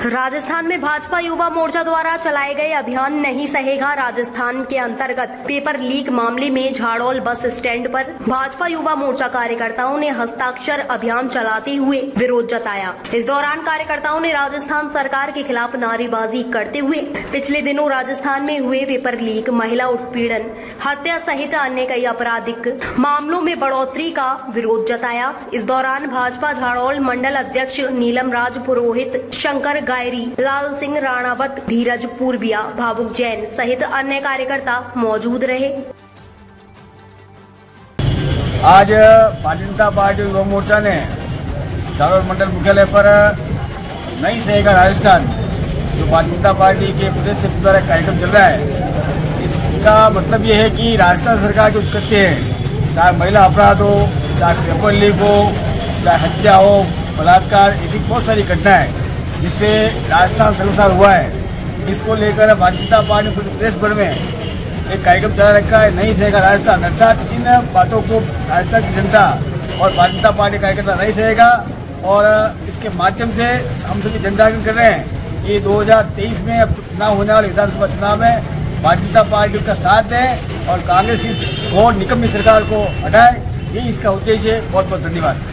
राजस्थान में भाजपा युवा मोर्चा द्वारा चलाए गए अभियान नहीं सहेगा राजस्थान के अंतर्गत पेपर लीक मामले में झाड़ोल बस स्टैंड पर भाजपा युवा मोर्चा कार्यकर्ताओं ने हस्ताक्षर अभियान चलाते हुए विरोध जताया। इस दौरान कार्यकर्ताओं ने राजस्थान सरकार के खिलाफ नारेबाजी करते हुए पिछले दिनों राजस्थान में हुए पेपर लीक, महिला उत्पीड़न, हत्या सहित अन्य कई आपराधिक मामलों में बढ़ोतरी का विरोध जताया। इस दौरान भाजपा झाड़ोल मंडल अध्यक्ष नीलम राज पुरोहित, शंकर गायरी, लाल सिंह राणावत, धीरज पूर्बिया, भावुक जैन सहित अन्य कार्यकर्ता मौजूद रहे। आज भारतीय जनता पार्टी युवा मोर्चा ने झाड़ोल मंडल मुख्यालय पर नहीं सहेगा राजस्थान, जो भारतीय जनता पार्टी के प्रदेश द्वारा कार्यक्रम चल रहा है, इसका मतलब ये है कि राजस्थान सरकार जो करते हैं, चाहे महिला अपराध हो, चाहे पेपर लीक हो, चाहे हत्या हो, बलात्कार, ऐसी बहुत सारी घटनाएं जिससे राजस्थान सर्वसार हुआ है। इसको लेकर भारतीय जनता पार्टी ने प्रदेश भर में एक कार्यक्रम चला रखा है, नहीं सहेगा राजस्थान। अर्थात इन बातों को राजस्थान की जनता और भारतीय जनता पार्टी कार्यकर्ता नहीं सहेगा और इसके माध्यम से हम सभी जनजागरण कर रहे हैं कि 2023 में अब चुनाव होने वाले विधानसभा चुनाव में भारतीय जनता पार्टी का साथ दें और कांग्रेस की घोर निकम्मी सरकार को हटाए। यही इसका उद्देश्य है। बहुत बहुत धन्यवाद।